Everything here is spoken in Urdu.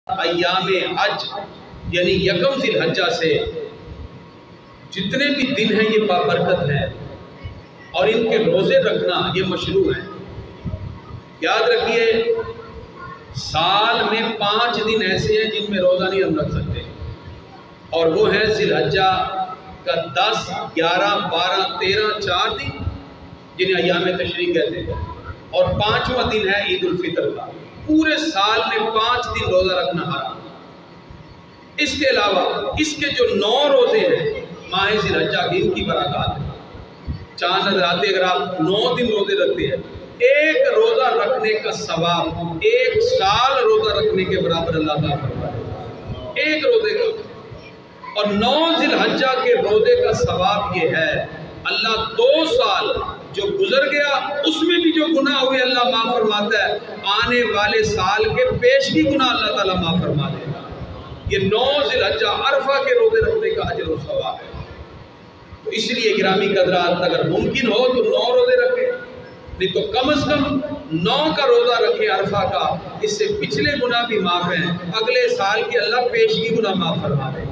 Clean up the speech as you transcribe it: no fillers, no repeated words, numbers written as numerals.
ایام حج یعنی یکم ذی الحجہ سے جتنے بھی دن ہیں یہ بابرکت ہیں اور ان کے روزے رکھنا یہ مشروع ہے۔ یاد رکھیے سال میں 5 دن ایسے ہیں جن میں روزہ نہیں ہم رکھ سکتے، اور وہ ہیں ذی الحجہ کا 10، 11، 12، 13 4 دن جنہیں ایام تشریق کہتے ہیں، اور 5واں دن ہے عید الفطر کا۔ پورے سال میں 5 دن روزہ رکھنا حرام۔ اس کے علاوہ اس کے جو 9 روزے ہیں ماہ ذی الحجہ کی، ان کی برکات ہے۔ چاند نظر آتے اگر آپ 9 دن روزے رکھتے ہیں، ایک روزہ رکھنے کا ثواب 1 سال روزہ رکھنے کے برابر اللہ تعالیٰ فرماتا ہے، ایک روزے کا۔ اور 9 ذی الحجہ کے روزے کا ثواب یہ ہے اللہ 2 سال جو گزر گیا اس میں بھی جو گناہ ہوئے اللہ معاف فرماتا ہے، آنے والے سال کے پیشگی گناہ اللہ تعالیٰ معاف فرما دے گا۔ یہ 9 ذی الحجہ عرفہ کے روزے رکھنے کا اجر و ثواب ہے۔ تو اس لیے گرامی قدرات اگر ممکن ہو تو 9 روزے رکھیں، نہیں تو کم از کم 9 کا روزہ رکھیں عرفہ کا، اس سے پچھلے گناہ بھی معاف ہیں، اگلے سال کے اللہ پیشگی گناہ معاف فرما دے گا۔